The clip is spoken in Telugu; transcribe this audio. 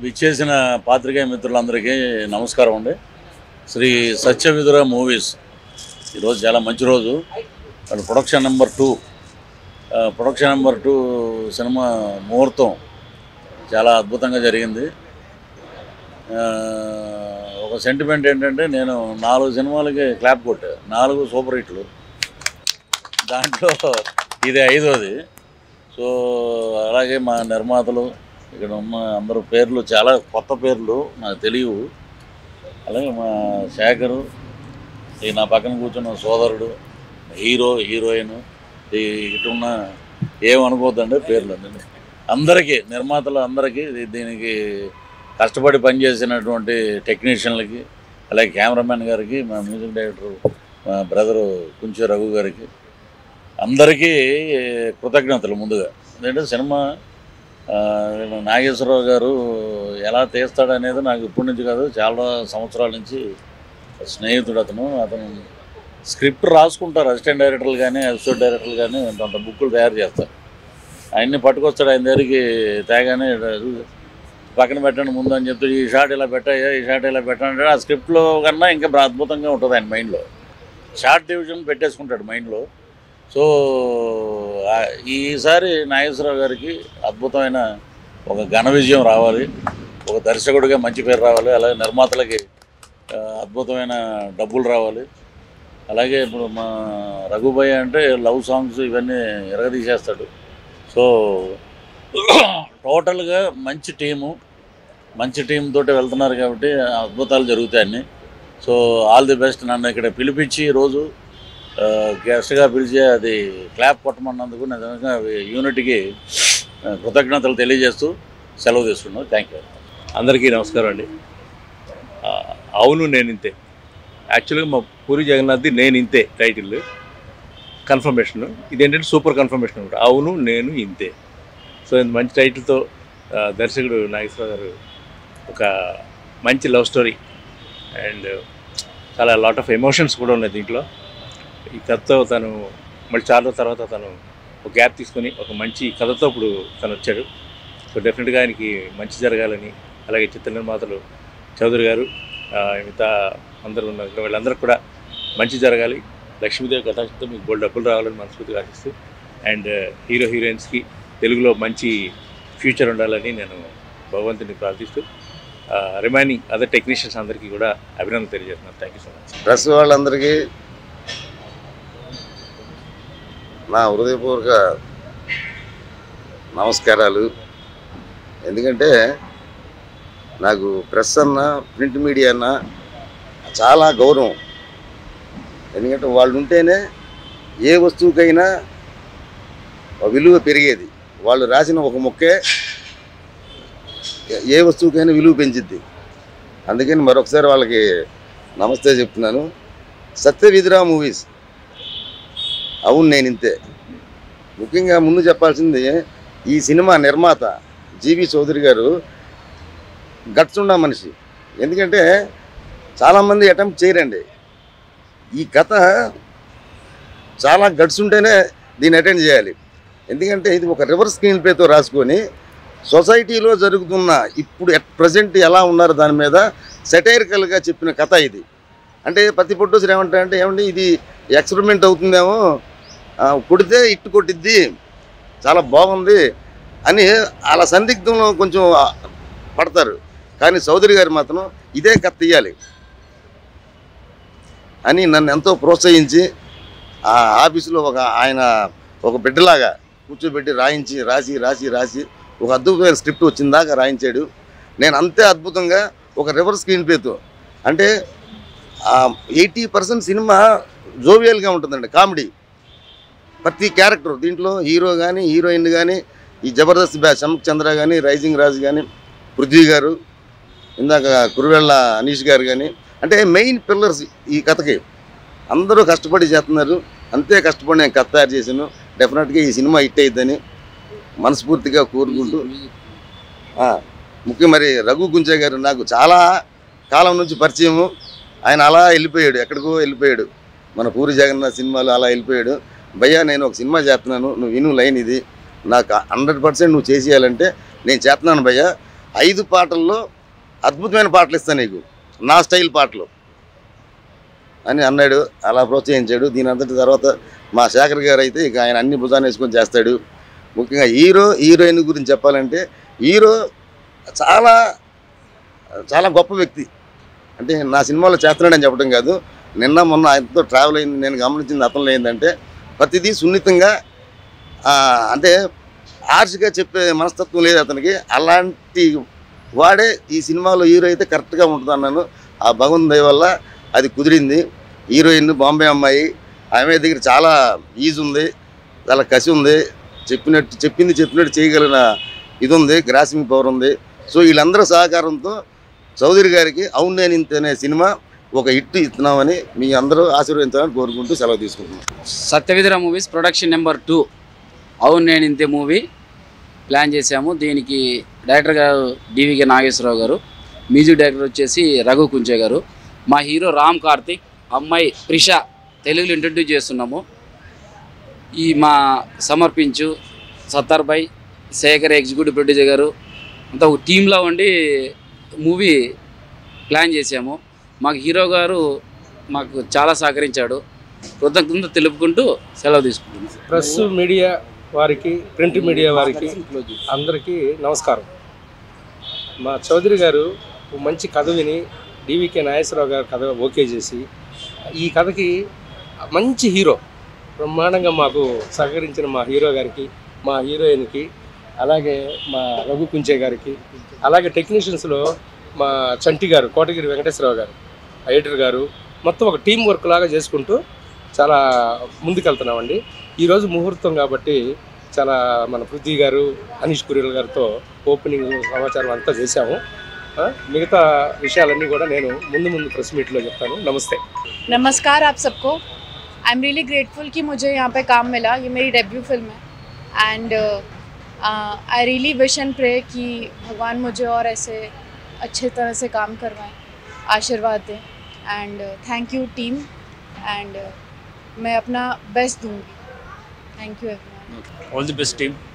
విచ్చేసిన పాత్రికేయ మిత్రులందరికీ నమస్కారం అండి. శ్రీ సత్యవిధుర మూవీస్ ఈరోజు చాలా మంచి రోజు. అండ్ ప్రొడక్షన్ నెంబర్ 2 సినిమా ముహూర్తం చాలా అద్భుతంగా జరిగింది. ఒక సెంటిమెంట్ ఏంటంటే, నేను 4 సినిమాలకి క్లాప్ కొట్టా, 4 సూపర్ హిట్లు. దాంట్లో ఇది 5వది. సో అలాగే మా నిర్మాతలు, ఇక్కడ ఉన్న అందరూ పేర్లు చాలా కొత్త పేర్లు నాకు తెలియవు. అలాగే మా శేఖరు, ఈ నా పక్కన కూర్చున్న సోదరుడు, హీరో హీరోయిన్, ఇటున్న ఏమనుకోవద్దండి పేర్లు అందరికీ, నిర్మాతలు అందరికీ, దీనికి కష్టపడి పనిచేసినటువంటి టెక్నీషియన్లకి, అలాగే కెమెరామెన్ గారికి, మా మ్యూజిక్ డైరెక్టర్ మా బ్రదరు కుంచె రఘు గారికి అందరికీ కృతజ్ఞతలు. ముందుగా ఎందుకంటే సినిమా నాగేశ్వరరావు గారు ఎలా తీస్తాడనేది నాకు ఇప్పటి నుంచి కాదు, చాలా సంవత్సరాల నుంచి స్నేహితుడు. అతను స్క్రిప్ట్ రాసుకుంటారు, అసిస్టెంట్ డైరెక్టర్లు కానీ ఎపిసోడ్ డైరెక్టర్లు కానీ కొంత బుక్కులు తయారు చేస్తారు. ఆయన్ని పట్టుకొస్తాడు, ఆయన దగ్గరికి తేగానే పక్కన పెట్టండి ముందు అని చెప్తే, ఈ షాట్ ఇలా పెట్టాయా, ఈ షాట్ ఇలా పెట్టండి. ఆ స్క్రిప్ట్లో కన్నా ఇంకా అద్భుతంగా ఉంటుంది ఆయన మైండ్లో. షార్ట్ డివిజన్ పెట్టేసుకుంటాడు మైండ్లో. సో ఈసారి నాగేశ్వరరావు గారికి అద్భుతమైన ఒక ఘన విజయం రావాలి, ఒక దర్శకుడిగా మంచి పేరు రావాలి, అలాగే నిర్మాతలకి అద్భుతమైన డబ్బులు రావాలి. అలాగే ఇప్పుడు మా రఘుభయ్య అంటే లవ్ సాంగ్స్ ఇవన్నీ ఎరగదీసేస్తాడు. సో టోటల్గా మంచి టీంతో వెళ్తున్నారు కాబట్టి అద్భుతాలు జరుగుతాయని. So all the best. నన్ను ఇక్కడ పిలిపించి ఈరోజు గెస్ట్గా పిలిచి అది క్లాప్ కొట్టమన్నందుకు నిజంగా యూనిట్కి కృతజ్ఞతలు తెలియజేస్తూ సెలవు తీసుకున్నాను. Thank you. అందరికీ నమస్కారం అండి. అవును నేను ఇంతే, యాక్చువల్గా మా పూరి జగన్నాథ్ది నేను ఇంతే టైటిల్ కన్ఫర్మేషన్. ఇదేంటంటే సూపర్ కన్ఫర్మేషన్ అనమాట, అవును నేను ఇంతే. సో ఇంత మంచి టైటిల్తో దర్శకుడు నాగేశ్వరరావు గారు ఒక మంచి లవ్ స్టోరీ అండ్ చాలా లాట్ ఆఫ్ ఎమోషన్స్ కూడా ఉన్నాయి దీంట్లో. ఈ కథతో తను మళ్ళీ చాలా తర్వాత తను ఒక గ్యాప్ తీసుకొని ఒక మంచి కథతో ఇప్పుడు తను వచ్చాడు. సో డెఫినెట్గా ఆయనకి మంచి జరగాలని, అలాగే చిత్ర నిర్మాతలు చౌదరి గారు మిగతా అందరూ ఉన్నారు, వీళ్ళందరూ కూడా మంచి జరగాలి. లక్ష్మీదేవి కథాంశంతో మీకు బోల్డ్ డబ్బులు రావాలని మనస్ఫూర్తిగా ఆశిస్తూ, అండ్ హీరో హీరోయిన్స్కి తెలుగులో మంచి ఫ్యూచర్ ఉండాలని నేను భగవంతుని ప్రార్థిస్తూ, రిమైనింగ్ అదర్ టెక్నీషియన్స్ అందరికీ కూడా అభినందనలు తెలియజేస్తున్నాను. Thank you so much. Press వాళ్ళందరికీ నా హృదయపూర్వక నమస్కారాలు. ఎందుకంటే నాకు ప్రెస్ అన్న, ప్రింట్ మీడియా అన్న చాలా గౌరవం. ఎందుకంటే వాళ్ళు ఉంటేనే ఏ వస్తువుకైనా విలువ పెరిగేది. వాళ్ళు రాసిన ఒక మొక్కే ఏ వస్తువుకైనా విలువ పెంచిద్ది. అందుకని మరొకసారి వాళ్ళకి నమస్తే చెప్తున్నాను. సత్యవిధుర మూవీస్, అవును నేను ఇంతే. ముఖ్యంగా ముందు చెప్పాల్సింది, ఈ సినిమా నిర్మాత జీవి చౌదరి గారు గట్స్ ఉన్న మనిషి. ఎందుకంటే చాలామంది అటెంప్ట్ చేయరండి. ఈ కథ చాలా గట్స్ ఉంటేనే దీన్ని అటెండ్ చేయాలి. ఎందుకంటే ఇది ఒక రివర్స్ స్క్రీన్ ప్లేతో రాసుకొని సొసైటీలో జరుగుతున్న ఇప్పుడు ప్రజెంట్ ఎలా ఉన్నారు దాని మీద సెటైరికల్గా చెప్పిన కథ ఇది. అంటే ప్రతి ప్రొడ్యూసర్ ఏమంటారంటే, ఏమండి ఇది ఎక్స్పెరిమెంట్ అవుతుందేమో, కొడితే ఇట్టు కొట్టిద్ది, చాలా బాగుంది అని అలా సందిగ్ధంలో కొంచెం పడతారు. కానీ చౌదరి గారు మాత్రం ఇదే కథ తీయాలి అని నన్ను ఎంతో ప్రోత్సహించి ఆ ఆఫీసులో ఆయన ఒక బిడ్డలాగా కూర్చోబెట్టి రాసి ఒక అద్భుతమైన స్క్రిప్ట్ వచ్చిందాకా రాయించాడు. నేను అంతే అద్భుతంగా ఒక రివర్స్ స్క్రీన్ ప్లేతో, అంటే 80% సినిమా జోవియల్గా ఉంటుందండి, కామెడీ. ప్రతి క్యారెక్టర్ దీంట్లో హీరో కానీ హీరోయిన్ కానీ, ఈ జబర్దస్త్ బ్యాచ్ శమక్ చంద్ర కానీ, రైజింగ్ రాజు కానీ, పృథ్వీ గారు, ఇందాక కురువెళ్ళ అనీష్ గారు కానీ, అంటే మెయిన్ పిల్లర్స్ ఈ కథకి. అందరూ కష్టపడి చేస్తున్నారు. అంతే కష్టపడి నేను కథ తయారు చేశాను. డెఫినెట్గా ఈ సినిమా హిట్ అయిద్దని మనస్ఫూర్తిగా కోరుకుంటూ, ముఖ్యం మరి రఘు గుంజే గారు నాకు చాలా కాలం నుంచి పరిచయము. ఆయన అలా వెళ్ళిపోయాడు, ఎక్కడికో వెళ్ళిపోయాడు, మన పూరి జగన్నాథ్ సినిమాలు అలా వెళ్ళిపోయాడు. భయ్యా నేను ఒక సినిమా చేస్తున్నాను, నువ్వు విను లైన్ ఇది, నాకు 100% నువ్వు చేసేయాలంటే నేను చేస్తున్నాను భయ్యా, 5 పాటల్లో అద్భుతమైన పాటలు ఇస్తాను నీకు, నా స్టైల్ పాటలు అని అన్నాడు. అలా ప్రోత్సహించాడు. దీని అంతటి తర్వాత మా శేఖర్ గారు అయితే ఇక ఆయన అన్ని భుజాన్ని వేసుకొని చేస్తాడు. ముఖ్యంగా హీరోయిన్ గురించి చెప్పాలంటే హీరో చాలా చాలా గొప్ప వ్యక్తి. అంటే నా సినిమాలో చేస్తున్నాడని చెప్పడం కాదు, నిన్న మొన్న ఆయనతో ట్రావెల్ అయింది, నేను గమనించింది అతనిలో ఏంటంటే ప్రతిదీ సున్నితంగా అంటే ఆర్ష్గా చెప్పే మనస్తత్వం లేదు అతనికి. అలాంటి వాడే ఈ సినిమాలో హీరో అయితే కరెక్ట్గా ఉంటుంది అన్నాను. ఆ భగవంతుని దయ వల్ల అది కుదిరింది. హీరోయిన్ బాంబే అమ్మాయి, ఆమె దగ్గర చాలా ఈజ్ ఉంది, చాలా కసి ఉంది, చెప్పింది చెప్పినట్టు చేయగలిగిన ఇది ఉంది, గ్రాసింగ్ పవర్ ఉంది. సో వీళ్ళందరూ సహకారంతో చౌదరి గారికి అవును నేను ఇంత అనే సినిమా ఒక హిట్ ఇస్తున్నామని మీ అందరూ ఆశీర్వదించాలని కోరుకుంటూ సెలవు తీసుకుంటున్నాం. సత్యవిధుర మూవీస్ ప్రొడక్షన్ నెంబర్ 2 అవును నేను ఇంతే మూవీ ప్లాన్ చేశాము. దీనికి డైరెక్టర్ గారు డివికే నాగేశ్వరరావు గారు, మ్యూజిక్ డైరెక్టర్ వచ్చేసి రఘు కుంచే గారు, మా హీరో రామ్ కార్తిక్, అమ్మాయి ప్రిషా తెలుగులో ఇంట్రడ్యూస్ చేస్తున్నాము. ఈ మా సమర్పించు సత్తార్ భాయ్, శేఖర్ ఎగ్జిక్యూటివ్ ప్రొడ్యూసర్ గారు అంతా ఒక టీంలో ఉండి మూవీ ప్లాన్ చేశాము. మాకు హీరో గారు మాకు చాలా సహకరించాడు. కృతజ్ఞత తెలుపుకుంటూ సెలవు తీసుకుంటున్నాం. ప్రెస్ మీడియా వారికి, ప్రింట్ మీడియా వారికి అందరికీ నమస్కారం. మా చౌదరి గారు మంచి కథ విని డివికే నాగేశ్వరరావు గారు కథ ఓకే చేసి ఈ కథకి మంచి హీరో బ్రహ్మాండంగా మాకు సహకరించిన మా హీరో గారికి, మా హీరోయిన్కి, అలాగే మా రఘు కుంచే గారికి, అలాగే టెక్నీషియన్స్లో మా చంటి గారు, కోటగిరి వెంకటేశ్వరరావు గారు, ఎడిటర్ గారు, మొత్తం ఒక టీం వర్క్ లాగా చేసుకుంటూ చాలా ముందుకెళ్తున్నామండి. ఈరోజు ముహూర్తం కాబట్టి చాలా మన పృథ్వీ గారు, అనీష్ కురియల్ గారితో ఓపెనింగ్ సమాచారం అంతా చేశాము. మిగతా విషయాలన్నీ కూడా నేను ముందు ప్రెస్ మీట్లో చెప్తాను. నమస్తే. नमस्कार आप सबको. आई एम रियली ग्रेटफुल कि मुझे यहाँ पे काम मिला. ये मेरी डेब्यू फिल्म है and I really wish and pray कि भगवान मुझे और ऐसे अच्छे तरह से काम करवाएं, आशीर्वाद दें and thank you team and मैं अपना बेस्ट दूंगी. Thank you everyone. All the best team.